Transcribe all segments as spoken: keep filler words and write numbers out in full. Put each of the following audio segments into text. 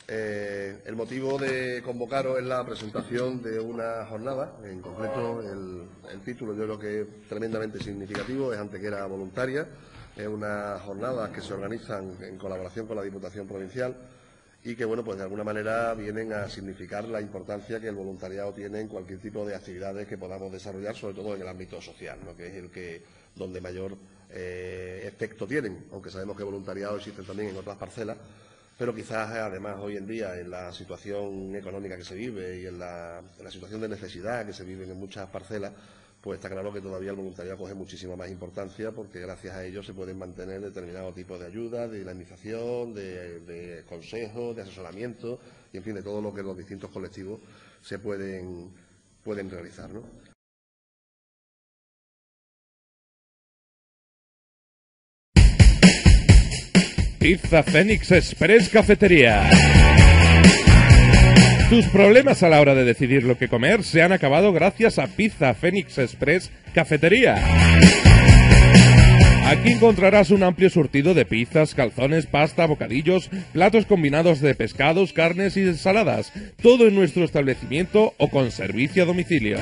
Eh, el motivo de convocaros es la presentación de una jornada, en concreto el, el título yo creo que es tremendamente significativo, es Antequera Voluntaria, es una jornada que se organizan en colaboración con la Diputación Provincial y que, bueno, pues de alguna manera vienen a significar la importancia que el voluntariado tiene en cualquier tipo de actividades que podamos desarrollar, sobre todo en el ámbito social, ¿no?, que es el que donde mayor eh, efecto tienen, aunque sabemos que voluntariado existe también en otras parcelas. Pero quizás, además, hoy en día, en la situación económica que se vive y en la, en la situación de necesidad que se vive en muchas parcelas, pues está claro que todavía el voluntariado coge muchísima más importancia porque gracias a ello se pueden mantener determinados tipos de ayuda, de dinamización, de, de consejos, de asesoramiento y, en fin, de todo lo que los distintos colectivos se pueden, pueden realizar, ¿no? Pizza Fénix Express Cafetería. Tus problemas a la hora de decidir lo que comer se han acabado gracias a Pizza Fénix Express Cafetería. Aquí encontrarás un amplio surtido de pizzas, calzones, pasta, bocadillos, platos combinados de pescados, carnes y ensaladas. Todo en nuestro establecimiento o con servicio a domicilio.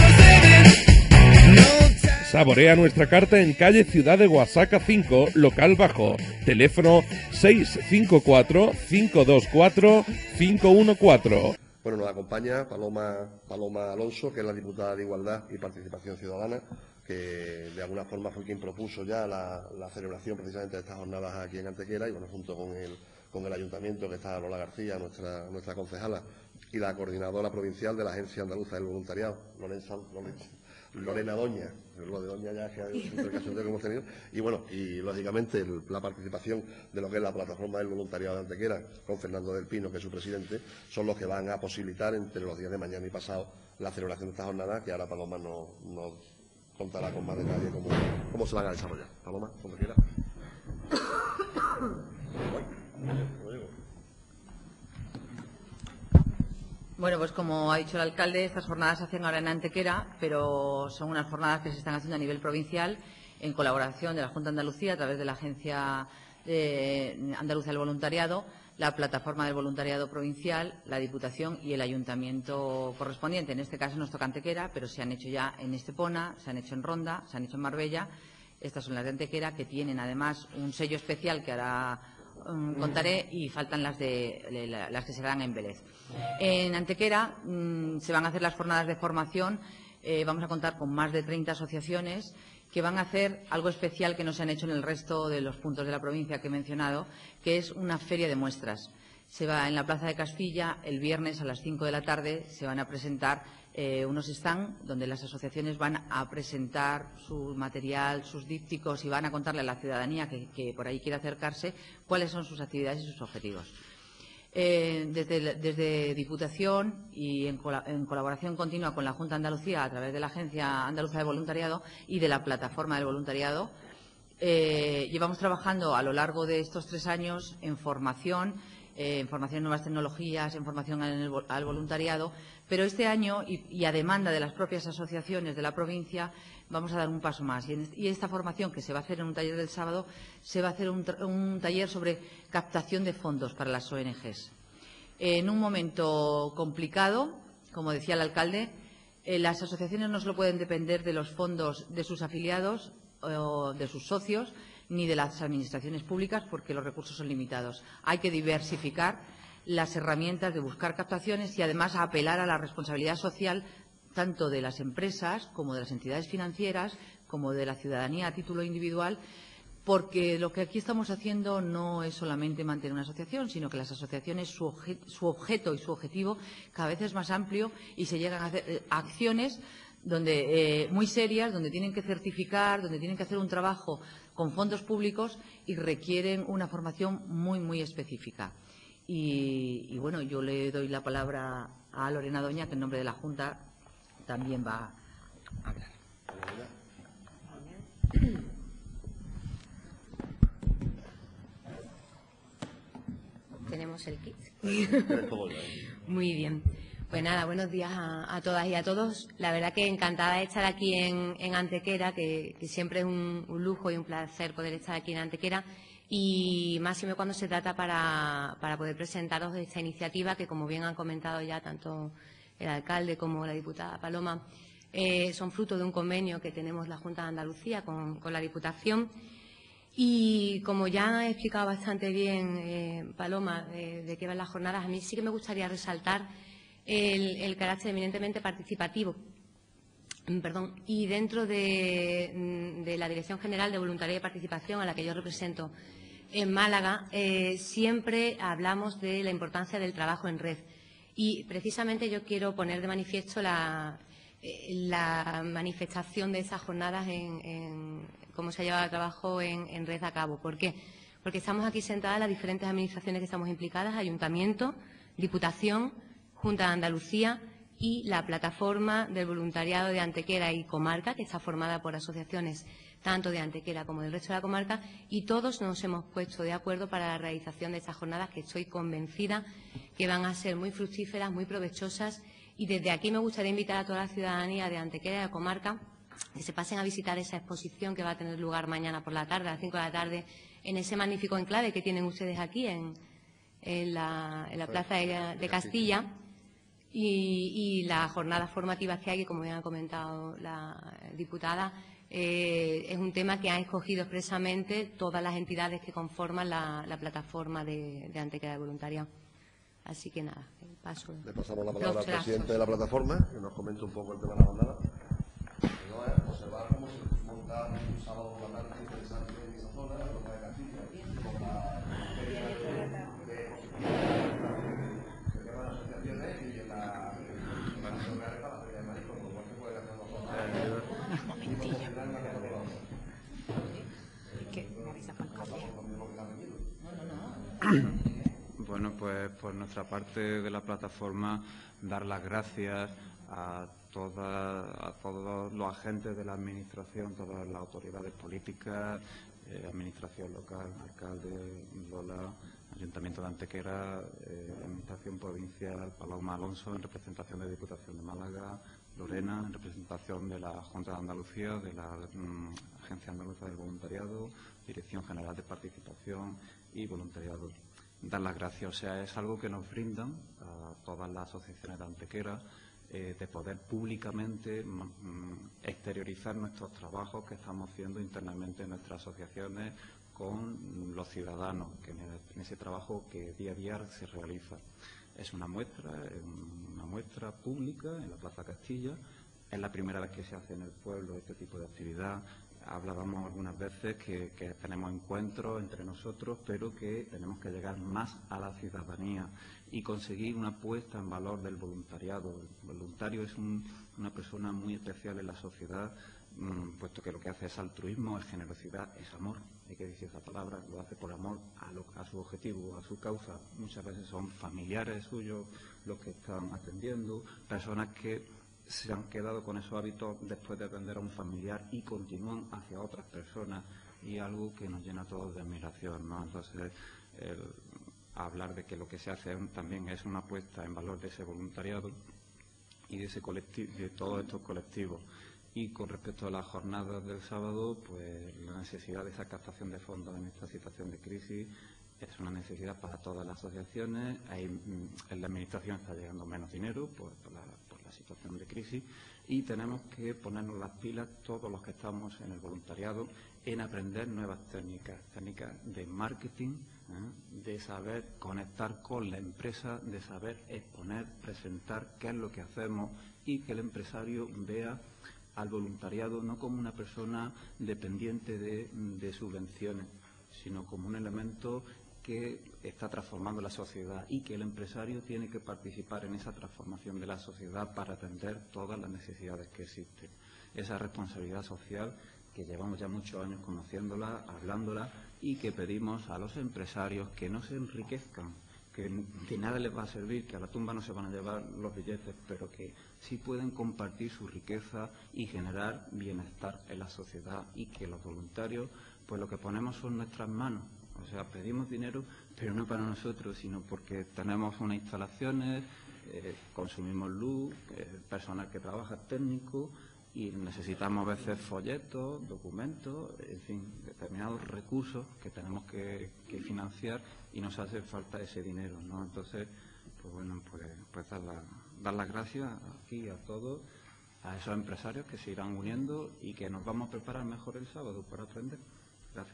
Saborea nuestra carta en calle Ciudad de Guasaca cinco, local bajo. Teléfono seis cinco cuatro, cinco dos cuatro, cinco uno cuatro. Bueno, nos acompaña Paloma, Paloma Alonso, que es la diputada de Igualdad y Participación Ciudadana, que de alguna forma fue quien propuso ya la, la celebración precisamente de estas jornadas aquí en Antequera y, bueno, junto con el, con el ayuntamiento, que está Lola García, nuestra, nuestra concejala, y la coordinadora provincial de la Agencia Andaluza del Voluntariado, Lorenza, Lorenza. Lorena Doña, lo de Doña ya que hay intercasión que hemos tenido, y bueno, y lógicamente el, la participación de lo que es la plataforma del voluntariado de Antequera, con Fernando del Pino, que es su presidente, son los que van a posibilitar entre los días de mañana y pasado la celebración de esta jornada, que ahora Paloma nos no contará con más detalle cómo, cómo se van a desarrollar. Paloma, cuando quiera. Bueno, pues como ha dicho el alcalde, estas jornadas se hacen ahora en Antequera, pero son unas jornadas que se están haciendo a nivel provincial en colaboración de la Junta de Andalucía a través de la Agencia de Andaluza del Voluntariado, la Plataforma del Voluntariado Provincial, la Diputación y el Ayuntamiento correspondiente. En este caso nos toca Antequera, pero se han hecho ya en Estepona, se han hecho en Ronda, se han hecho en Marbella. Estas son las de Antequera, que tienen además un sello especial que ahora um, contaré, y faltan las, de, de la, las que se dan en Vélez. En Antequera mmm, se van a hacer las jornadas de formación. Eh, vamos a contar con más de treinta asociaciones que van a hacer algo especial que no se han hecho en el resto de los puntos de la provincia que he mencionado, que es una feria de muestras. Se va en la Plaza de Castilla el viernes a las cinco de la tarde, se van a presentar eh, unos stands donde las asociaciones van a presentar su material, sus dípticos, y van a contarle a la ciudadanía que, que por ahí quiere acercarse cuáles son sus actividades y sus objetivos. Eh, desde, desde Diputación y en, en colaboración continua con la Junta de Andalucía a través de la Agencia Andaluza de Voluntariado y de la Plataforma del Voluntariado, eh, llevamos trabajando a lo largo de estos tres años en formación, eh, en formación en nuevas tecnologías, en formación en el, al voluntariado, pero este año, y, y a demanda de las propias asociaciones de la provincia, vamos a dar un paso más. Y, en, y esta formación, que se va a hacer en un taller del sábado, se va a hacer un, un taller sobre captación de fondos para las O N Ges. En un momento complicado, como decía el alcalde, eh, las asociaciones no solo pueden depender de los fondos de sus afiliados o de sus socios, ni de las administraciones públicas, porque los recursos son limitados. Hay que diversificar las herramientas de buscar captaciones y, además, a apelar a la responsabilidad social tanto de las empresas como de las entidades financieras, como de la ciudadanía a título individual, porque lo que aquí estamos haciendo no es solamente mantener una asociación, sino que las asociaciones, su, obje, su objeto y su objetivo cada vez es más amplio y se llegan a hacer eh, acciones donde, eh, muy serias, donde tienen que certificar, donde tienen que hacer un trabajo con fondos públicos y requieren una formación muy, muy específica. Y, y bueno, yo le doy la palabra a Lorena Doña, que en nombre de la Junta también va a hablar. Tenemos el kit. Muy bien. Pues nada, buenos días a, a todas y a todos. La verdad que encantada de estar aquí en, en Antequera, que, que siempre es un, un lujo y un placer poder estar aquí en Antequera. Y máximo cuando se trata para, para poder presentaros esta iniciativa que, como bien han comentado ya tanto el alcalde como la diputada Paloma, eh, son fruto de un convenio que tenemos la Junta de Andalucía con, con la Diputación. Y como ya ha explicado bastante bien eh, Paloma eh, de qué van las jornadas, a mí sí que me gustaría resaltar el, el carácter eminentemente participativo. Perdón, y dentro de, de la Dirección General de Voluntariado y Participación, a la que yo represento en Málaga, eh, siempre hablamos de la importancia del trabajo en red. Y precisamente yo quiero poner de manifiesto la, eh, la manifestación de esas jornadas en, en cómo se ha llevado el trabajo en, en red a cabo. ¿Por qué? Porque estamos aquí sentadas las diferentes administraciones que estamos implicadas, Ayuntamiento, Diputación, Junta de Andalucía y la plataforma del voluntariado de Antequera y Comarca, que está formada por asociaciones tanto de Antequera como del resto de la comarca, y todos nos hemos puesto de acuerdo para la realización de estas jornadas que estoy convencida que van a ser muy fructíferas, muy provechosas, y desde aquí me gustaría invitar a toda la ciudadanía de Antequera y de Comarca que se pasen a visitar esa exposición que va a tener lugar mañana por la tarde, a las cinco de la tarde, en ese magnífico enclave que tienen ustedes aquí en, en, la, en la Plaza de, de Castilla. Y, y las jornadas formativas que hay, que como bien ha comentado la diputada, eh, es un tema que han escogido expresamente todas las entidades que conforman la, la plataforma de, de Antequera de Voluntariado. Así que nada, paso. Le pasamos la palabra al presidente de la plataforma, que nos comente un poco el tema de la jornada. No es observar cómo se monta un sábado por la tarde interesante en esa zona, en la Plaza de Castilla, con la Bueno, pues por nuestra parte de la plataforma, dar las gracias a, toda, a todos los agentes de la Administración, todas las autoridades políticas, eh, Administración local, alcalde, Lola, Ayuntamiento de Antequera, eh, Administración Provincial, Paloma Alonso, en representación de la Diputación de Málaga, Lorena, en representación de la Junta de Andalucía, de la mm, Agencia Andaluza del Voluntariado, Dirección General de Participación y Voluntariado. Dar las gracias, o sea, es algo que nos brindan a todas las asociaciones de Antequera, eh, de poder públicamente mm, exteriorizar nuestros trabajos que estamos haciendo internamente en nuestras asociaciones con los ciudadanos, que en ese trabajo que día a día se realiza. Es una muestra, una muestra pública en la Plaza Castilla. Es la primera vez que se hace en el pueblo este tipo de actividad. Hablábamos algunas veces que, que tenemos encuentros entre nosotros, pero que tenemos que llegar más a la ciudadanía y conseguir una puesta en valor del voluntariado. El voluntario es un, una persona muy especial en la sociedad, mmm, puesto que lo que hace es altruismo, es generosidad, es amor. Hay que decir esa palabra, lo hace por amor a, lo, a su objetivo, a su causa. Muchas veces son familiares suyos los que están atendiendo, personas que se han quedado con esos hábitos después de atender a un familiar y continúan hacia otras personas, y algo que nos llena a todos de admiración, ¿no? Entonces, el hablar de que lo que se hace también es una puesta en valor de ese voluntariado y de ese colectivo, de todos estos colectivos. Y con respecto a las jornadas del sábado, pues la necesidad de esa captación de fondos en esta situación de crisis es una necesidad para todas las asociaciones. Hay, en la Administración está llegando menos dinero por, por, la, por la situación de crisis, y tenemos que ponernos las pilas todos los que estamos en el voluntariado en aprender nuevas técnicas, técnicas de marketing, ¿eh? de saber conectar con la empresa, de saber exponer, presentar qué es lo que hacemos, y que el empresario vea al voluntariado no como una persona dependiente de, de subvenciones, sino como un elemento que está transformando la sociedad, y que el empresario tiene que participar en esa transformación de la sociedad para atender todas las necesidades que existen. Esa responsabilidad social que llevamos ya muchos años conociéndola, hablándola, y que pedimos a los empresarios que no se enriquezcan, que de nada les va a servir, que a la tumba no se van a llevar los billetes, pero que sí pueden compartir su riqueza y generar bienestar en la sociedad, y que los voluntarios, pues lo que ponemos son nuestras manos. O sea, pedimos dinero, pero no para nosotros, sino porque tenemos unas instalaciones, eh, consumimos luz, eh, personal que trabaja técnico, y necesitamos a veces folletos, documentos, en fin, determinados recursos que tenemos que, que financiar y nos hace falta ese dinero, ¿no? Entonces, pues bueno, pues, pues dar, la, dar las gracias aquí a todos, a esos empresarios que se irán uniendo y que nos vamos a preparar mejor el sábado para aprender. Gracias.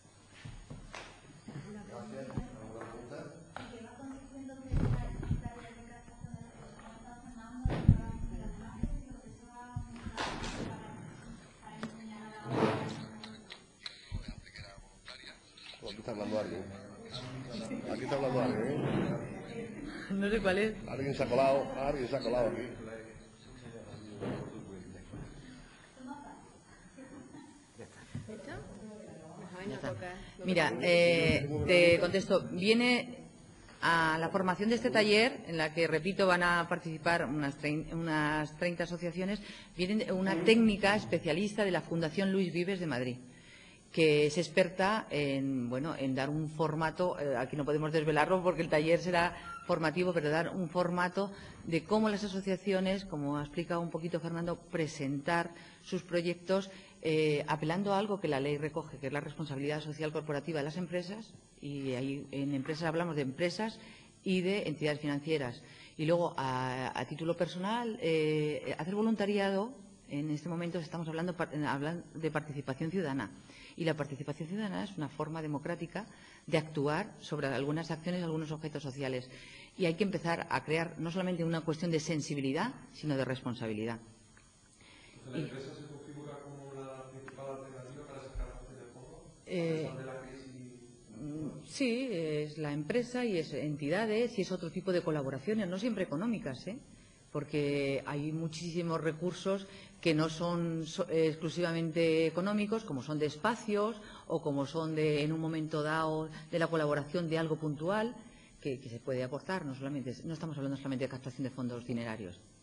Aquí está hablando alguien. Aquí está hablando alguien, ¿eh? No sé cuál es. Alguien se ha colado, alguien se ha colado aquí. Mira, eh, te contesto. Viene a la formación de este taller, en la que, repito, van a participar unas, unas treinta asociaciones, viene una técnica especialista de la Fundación Luis Vives de Madrid, que es experta en, bueno, en dar un formato, eh, aquí no podemos desvelarlo porque el taller será formativo, pero dar un formato de cómo las asociaciones, como ha explicado un poquito Fernando, presentar sus proyectos eh, apelando a algo que la ley recoge, que es la responsabilidad social corporativa de las empresas, y ahí en empresas hablamos de empresas y de entidades financieras. Y luego, a, a título personal, eh, hacer voluntariado. En este momento estamos hablando de participación ciudadana, y la participación ciudadana es una forma democrática de actuar sobre algunas acciones, algunos objetos sociales, y hay que empezar a crear no solamente una cuestión de sensibilidad, sino de responsabilidad. ¿La empresa se configura como la principal alternativa para sacar la gente del fondo? Eh, de la crisis? Sí, es la empresa y es entidades y es otro tipo de colaboraciones, no siempre económicas, ¿eh? Porque hay muchísimos recursos que no son so, eh, exclusivamente económicos, como son de espacios o como son de, en un momento dado, de la colaboración de algo puntual que, que se puede aportar. No solamente, no estamos hablando solamente de captación de fondos dinerarios.